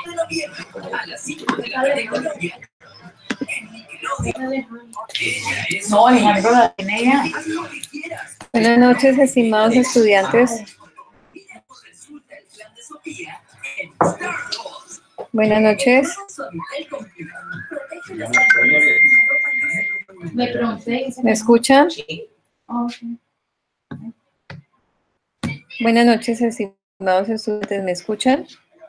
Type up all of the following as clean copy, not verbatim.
Buenas noches, estimados estudiantes. Buenas noches. ¿Me escuchan? Buenas noches, estimados estudiantes. ¿Me escuchan?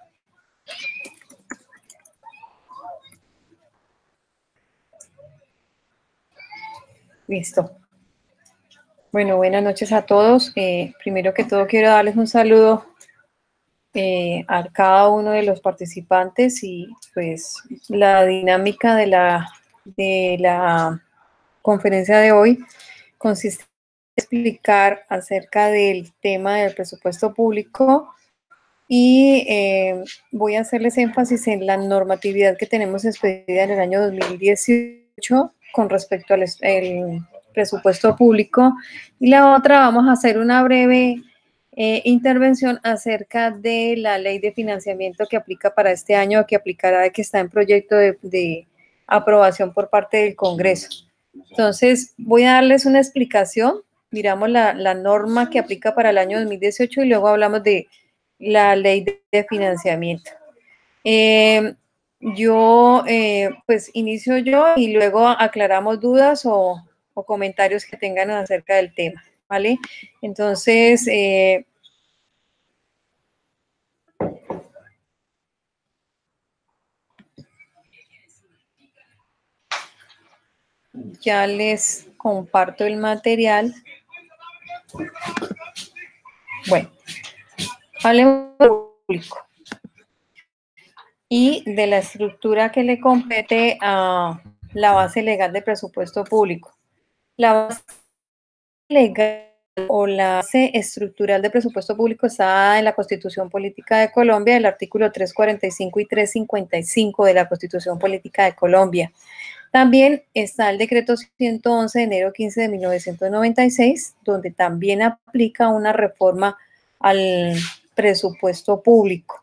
Listo. Bueno, buenas noches a todos. Primero que todo quiero darles un saludo a cada uno de los participantes y pues la dinámica de la conferencia de hoy consiste en explicar acerca del tema del presupuesto público y voy a hacerles énfasis en la normatividad que tenemos expedida en el año 2018 con respecto al presupuesto público, y la otra vamos a hacer una breve intervención acerca de la ley de financiamiento que aplica para este año, que aplicará, que está en proyecto de aprobación por parte del Congreso. Entonces, voy a darles una explicación, miramos la norma que aplica para el año 2018 y luego hablamos de la ley de financiamiento. Pues inicio yo y luego aclaramos dudas o comentarios que tengan acerca del tema, ¿vale? Entonces, ya les comparto el material. Bueno, hablemos del público y de la estructura que le compete a la base legal de presupuesto público. La base legal o la base estructural de presupuesto público está en la Constitución Política de Colombia, el artículo 345 y 355 de la Constitución Política de Colombia. También está el decreto 111 de enero 15 de 1996, donde también aplica una reforma al presupuesto público.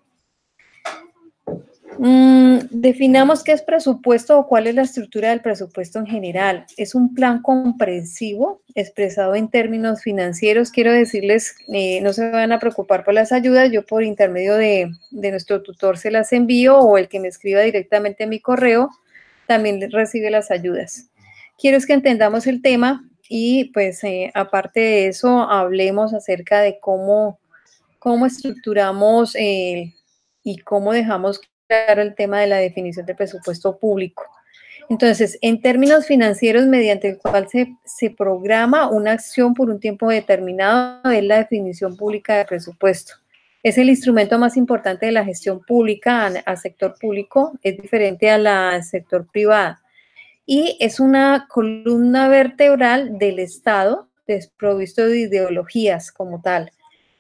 Definamos qué es presupuesto o cuál es la estructura del presupuesto en general. Es un plan comprensivo expresado en términos financieros. Quiero decirles, no se van a preocupar por las ayudas. Yo por intermedio de nuestro tutor se las envío, o el que me escriba directamente en mi correo también recibe las ayudas. Quiero es que entendamos el tema y pues aparte de eso hablemos acerca de cómo estructuramos y cómo dejamos claro el tema de la definición del presupuesto público. Entonces, en términos financieros, mediante el cual se programa una acción por un tiempo determinado, es la definición pública de presupuesto. Es el instrumento más importante de la gestión pública al sector público, es diferente al sector privado. Y es una columna vertebral del Estado, desprovisto de ideologías como tal.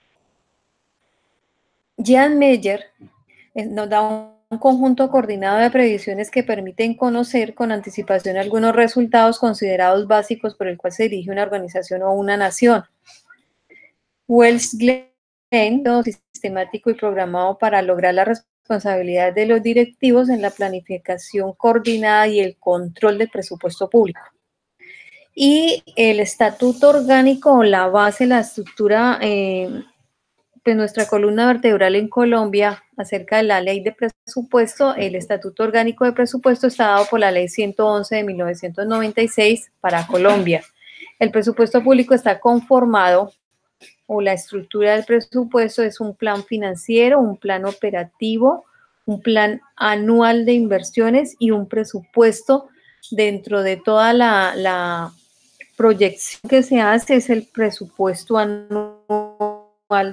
Jan Meyer nos da un conjunto coordinado de previsiones que permiten conocer con anticipación algunos resultados considerados básicos por el cual se dirige una organización o una nación. Wells-Glenn, sistemático y programado para lograr la responsabilidad de los directivos en la planificación coordinada y el control del presupuesto público. Y el estatuto orgánico o la base, la estructura, pues nuestra columna vertebral en Colombia acerca de la ley de presupuesto, el Estatuto Orgánico de Presupuesto está dado por la Ley 111 de 1996 para Colombia. El presupuesto público está conformado, o la estructura del presupuesto es un plan financiero, un plan operativo, un plan anual de inversiones y un presupuesto. Dentro de toda la proyección que se hace es el presupuesto anual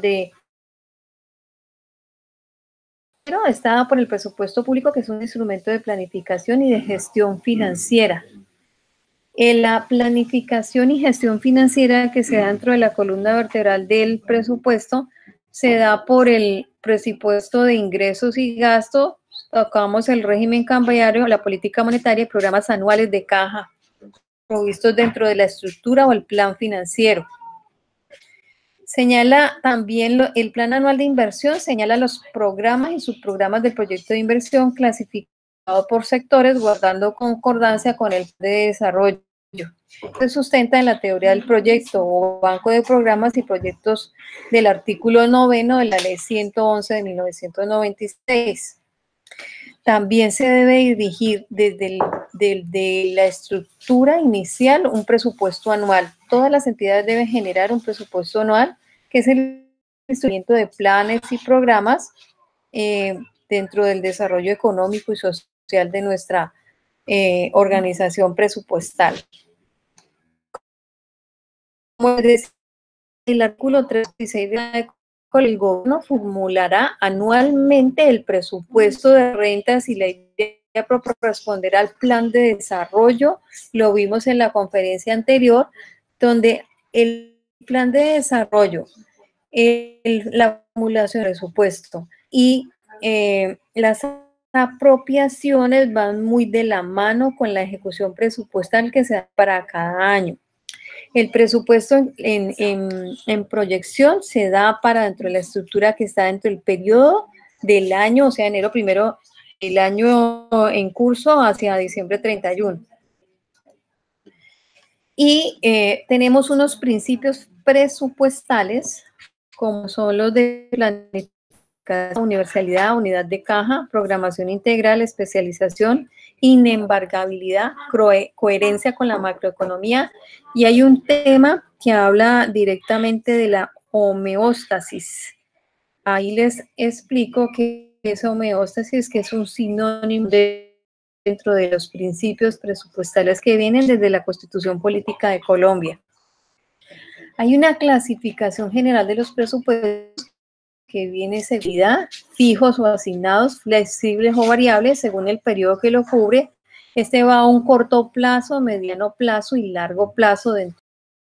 pero está dado por el presupuesto público, que es un instrumento de planificación y de gestión financiera. En la planificación y gestión financiera que se da dentro de la columna vertebral del presupuesto se da por el presupuesto de ingresos y gastos, tocamos el régimen cambiario, la política monetaria y programas anuales de caja provistos dentro de la estructura o el plan financiero. Señala también el plan anual de inversión, señala los programas y subprogramas del proyecto de inversión clasificado por sectores, guardando concordancia con el plan de desarrollo. Se sustenta en la teoría del proyecto o banco de programas y proyectos del artículo 9 de la Ley 111 de 1996. También se debe dirigir desde la estructura inicial un presupuesto anual. Todas las entidades deben generar un presupuesto anual, que es el instrumento de planes y programas dentro del desarrollo económico y social de nuestra organización presupuestal. Como decía el artículo 36 de la ley, el gobierno formulará anualmente el presupuesto de rentas y la idea corresponderá al plan de desarrollo. Lo vimos en la conferencia anterior, donde el plan de desarrollo, la formulación del presupuesto y las apropiaciones van muy de la mano con la ejecución presupuestal que se da para cada año. El presupuesto en proyección se da para dentro de la estructura que está dentro del periodo del año, o sea, enero primero, el año en curso hacia diciembre 31. Y tenemos unos principios presupuestales, como son los de planificación, universalidad, unidad de caja, programación integral, especialización, inembargabilidad, coherencia con la macroeconomía. Y hay un tema que habla directamente de la homeostasis. Ahí les explico qué es homeostasis, que es un sinónimo dentro de los principios presupuestales que vienen desde la Constitución Política de Colombia. Hay una clasificación general de los presupuestos que viene seguida, fijos o asignados, flexibles o variables según el periodo que lo cubre. Este va a un corto plazo, mediano plazo y largo plazo dentro